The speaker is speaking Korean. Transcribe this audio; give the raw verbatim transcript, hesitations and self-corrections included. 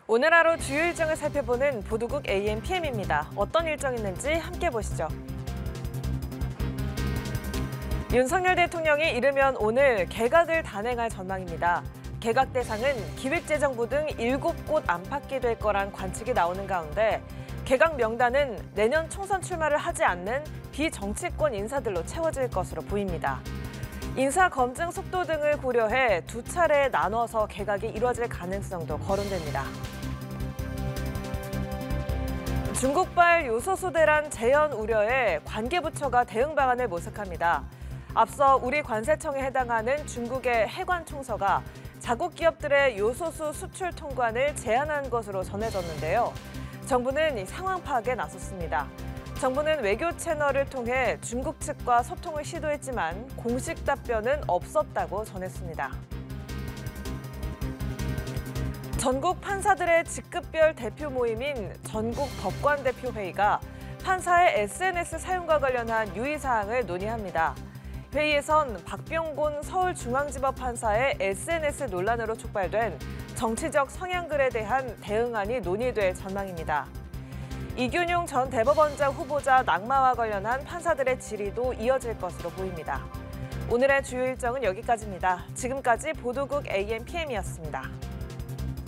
오늘 하루 주요 일정을 살펴보는 보도국 에이엠 피엠입니다. 어떤 일정 있는지 함께 보시죠. 윤석열 대통령이 이르면 오늘 개각을 단행할 전망입니다. 개각 대상은 기획재정부 등 일곱 곳 안팎이 될 거란 관측이 나오는 가운데 개각 명단은 내년 총선 출마를 하지 않는 비정치권 인사들로 채워질 것으로 보입니다. 인사 검증 속도 등을 고려해 두 차례에 나눠서 개각이 이뤄질 가능성도 거론됩니다. 중국발 요소수 대란 재현 우려에 관계부처가 대응 방안을 모색합니다. 앞서 우리 관세청에 해당하는 중국의 해관총서가 자국 기업들의 요소수 수출 통관을 제한한 것으로 전해졌는데요. 정부는 이 상황 파악에 나섰습니다. 정부는 외교 채널을 통해 중국 측과 소통을 시도했지만 공식 답변은 없었다고 전했습니다. 전국 판사들의 직급별 대표 모임인 전국 법관대표회의가 판사의 에스엔에스 사용과 관련한 유의사항을 논의합니다. 회의에선 박병곤 서울중앙지법 판사의 에스엔에스 논란으로 촉발된 정치적 성향글에 대한 대응안이 논의될 전망입니다. 이균용 전 대법원장 후보자 낙마와 관련한 판사들의 질의도 이어질 것으로 보입니다. 오늘의 주요 일정은 여기까지입니다. 지금까지 보도국 에이엠 피엠이었습니다.